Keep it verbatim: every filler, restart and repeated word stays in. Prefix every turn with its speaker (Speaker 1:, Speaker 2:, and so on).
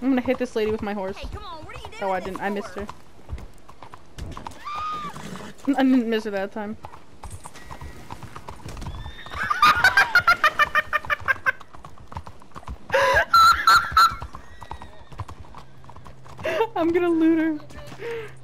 Speaker 1: I'm gonna hit this lady with my horse.
Speaker 2: Hey, come on, what are you doing
Speaker 1: Oh, I
Speaker 2: this
Speaker 1: didn't. I
Speaker 2: for?
Speaker 1: missed her. I didn't miss her that time. I'm gonna loot her.